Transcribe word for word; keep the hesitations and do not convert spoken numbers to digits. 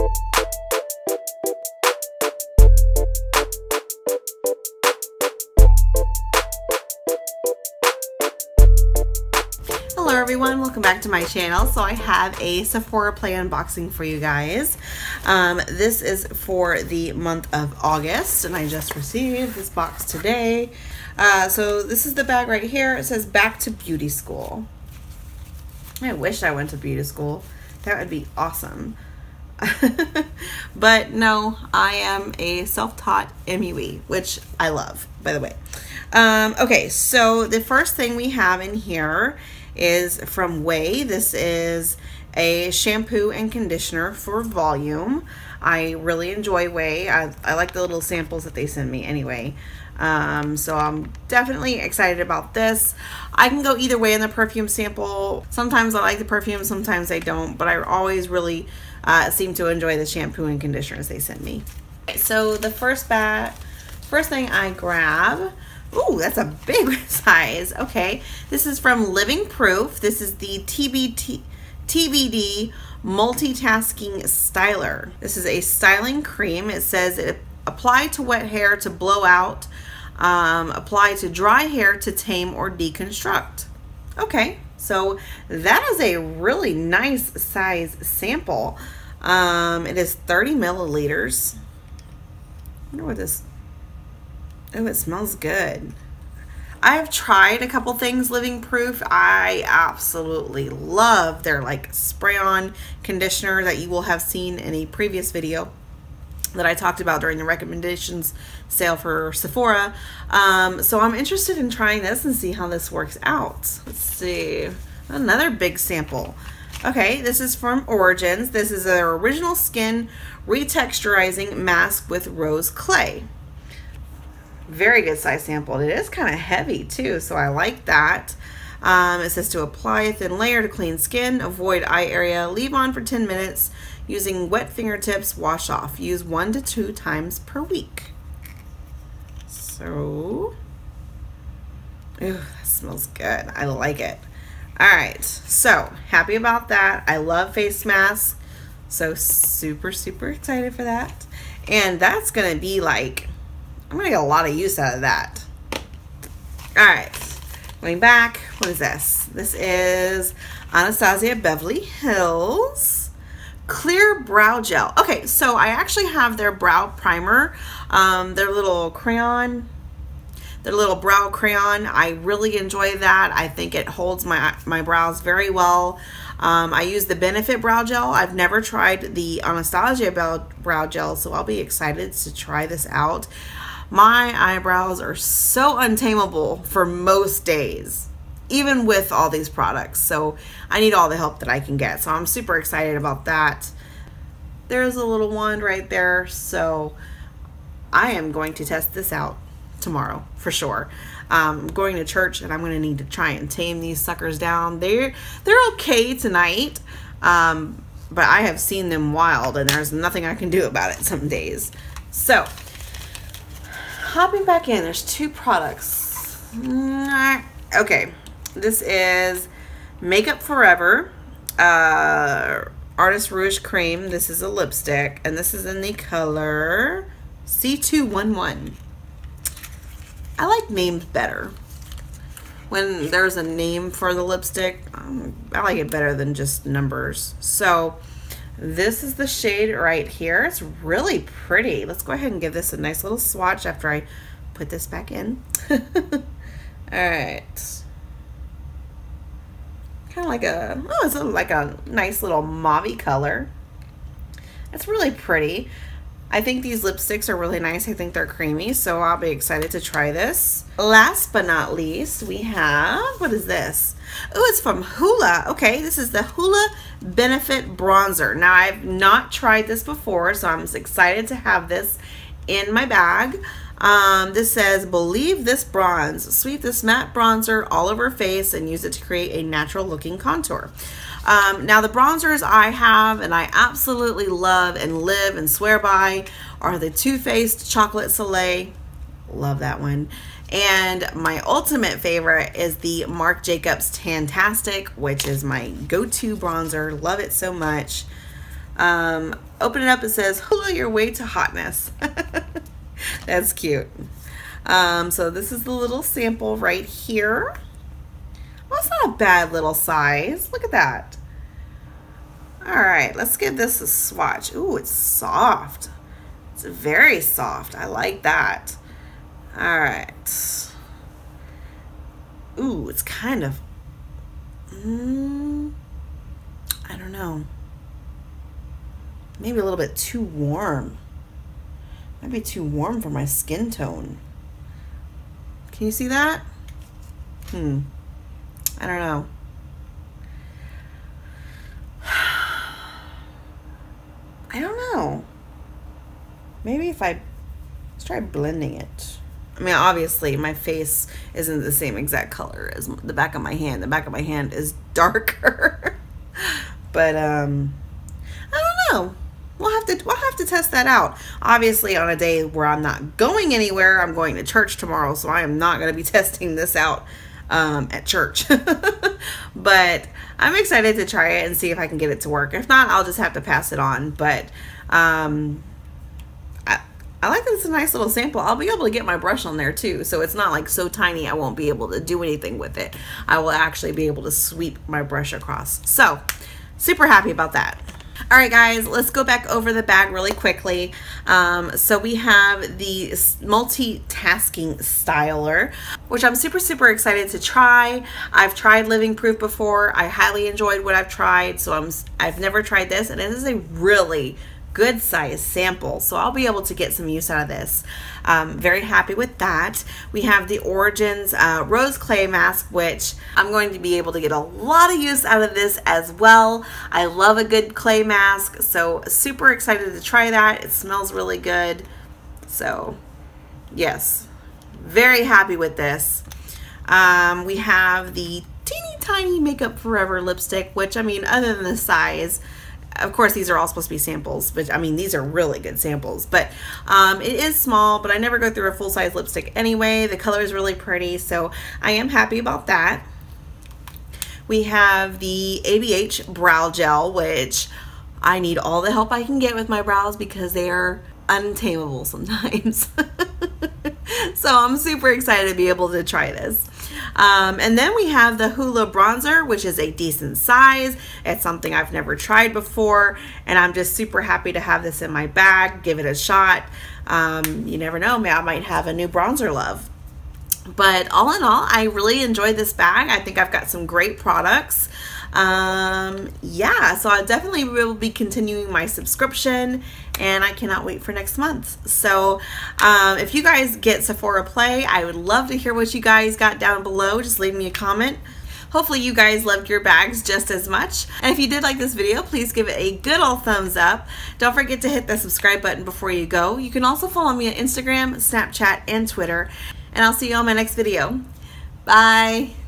Hello everyone, welcome back to my channel. So I have a Sephora Play unboxing for you guys. Um, this is for the month of August and I just received this box today. Uh, so this is the bag right here. It says back to beauty school. I wish I went to beauty school. That would be awesome. But no, I am a self-taught M U E, which I love, by the way. Um, okay, so the first thing we have in here is from Way. This is a shampoo and conditioner for volume. I really enjoy Way. I, I like the little samples that they send me anyway. Um, so I'm definitely excited about this. I can go either way in the perfume sample. Sometimes I like the perfume, sometimes I don't, but I always really uh, seem to enjoy the shampoo and conditioners they send me. So the first bag, first thing I grab, ooh, that's a big size. Okay, this is from Living Proof. This is the T B T T B D Multitasking Styler. This is a styling cream. It says it apply to wet hair to blow out, um, apply to dry hair to tame or deconstruct. Okay, so that is a really nice size sample. Um, it is thirty milliliters. I wonder what this. Oh, it smells good. I've tried a couple things Living Proof. I absolutely love their like spray-on conditioner that you will have seen in a previous video that I talked about during the recommendations sale for Sephora. Um, so I'm interested in trying this and see how this works out. Let's see. Another big sample. Okay, this is from Origins. This is their original skin retexturizing mask with rose clay. Very good size sample. It is kind of heavy too, so I like that. Um, it says to apply a thin layer to clean skin, avoid eye area, leave on for ten minutes, using wet fingertips, wash off. Use one to two times per week. So, ooh, that smells good. I like it. All right, so happy about that. I love face masks, so super, super excited for that. And that's gonna be like, I'm gonna get a lot of use out of that. All right, going back, what is this? This is Anastasia Beverly Hills Clear Brow Gel. Okay, so I actually have their brow primer, um, their little crayon, their little brow crayon. I really enjoy that. I think it holds my, my brows very well. Um, I use the Benefit Brow Gel. I've never tried the Anastasia brow, brow Gel, so I'll be excited to try this out. My eyebrows are so untamable for most days, even with all these products. So I need all the help that I can get. So I'm super excited about that. There's a little wand right there. So I am going to test this out tomorrow for sure. Um, I'm going to church and I'm going to need to try and tame these suckers down. They're, they're okay tonight, um, but I have seen them wild and there's nothing I can do about it some days. So hopping back in, there's two products. Okay, this is Makeup Forever uh, Artist Rouge Cream. This is a lipstick, and this is in the color C two one one. I like names better. When there's a name for the lipstick, um, I like it better than just numbers. So this is the shade right here. It's really pretty. Let's go ahead and give this a nice little swatch after I put this back in. All right. Kind of like a, oh, it's a, like a nice little mauve-y color. It's really pretty. I think these lipsticks are really nice. I think they're creamy, so I'll be excited to try this. Last but not least, we have, what is this? Oh, it's from Hoola. Okay, this is the Hoola Benefit Bronzer. Now, I've not tried this before, so I'm excited to have this in my bag. Um, this says, believe this bronze. Sweep this matte bronzer all over face and use it to create a natural looking contour. Um, now the bronzers I have and I absolutely love and live and swear by are the Too Faced Chocolate Soleil. Love that one. And my ultimate favorite is the Marc Jacobs Tantastic, which is my go-to bronzer. Love it so much. Um, open it up, it says, hula your way to hotness. That's cute. Um, so this is the little sample right here. Well, it's not a bad little size. Look at that. All right, let's give this a swatch. Ooh, it's soft. It's very soft. I like that. All right. Ooh, it's kind of, mm, I don't know. Maybe a little bit too warm. Might be too warm for my skin tone. Can you see that? Hmm. I don't know. I don't know. Maybe if I let's try blending it. I mean, obviously my face isn't the same exact color as the back of my hand. The back of my hand is darker. But um I don't know. We'll have to we'll have to test that out. Obviously on a day where I'm not going anywhere, I'm going to church tomorrow, so I am not going to be testing this out um at church. But I'm excited to try it and see if I can get it to work. If not, I'll just have to pass it on. But um I, I like that it's a nice little sample. I'll be able to get my brush on there too, so it's not like so tiny I won't be able to do anything with it. I will actually be able to sweep my brush across. So super happy about that. All right, guys, let's go back over the bag really quickly. Um, so we have the multitasking styler, which I'm super, super excited to try. I've tried Living Proof before. I highly enjoyed what I've tried. So I'm, I've never tried this, and it is a really good size sample, so I'll be able to get some use out of this. Um, very happy with that. We have the Origins uh, Rose Clay Mask, which I'm going to be able to get a lot of use out of this as well. I love a good clay mask, so super excited to try that. It smells really good. So yes, very happy with this. Um, we have the teeny tiny Makeup Forever lipstick, which, I mean, other than the size, of course, these are all supposed to be samples, but I mean, these are really good samples. But um, it is small, but I never go through a full-size lipstick anyway. The color is really pretty, so I am happy about that. We have the A B H Brow Gel, which I need all the help I can get with my brows because they are untamable sometimes. So I'm super excited to be able to try this. Um, and then we have the Hoola Bronzer, which is a decent size. It's something I've never tried before, and I'm just super happy to have this in my bag, give it a shot. Um, you never know, maybe I might have a new bronzer love. But all in all, I really enjoyed this bag. I think I've got some great products. Um, yeah, so I definitely will be continuing my subscription, and I cannot wait for next month. So um, if you guys get Sephora Play, I would love to hear what you guys got down below. Just leave me a comment. Hopefully you guys loved your bags just as much. And if you did like this video, please give it a good old thumbs up. Don't forget to hit the subscribe button before you go. You can also follow me on Instagram, Snapchat, and Twitter. And I'll see you on my next video. Bye.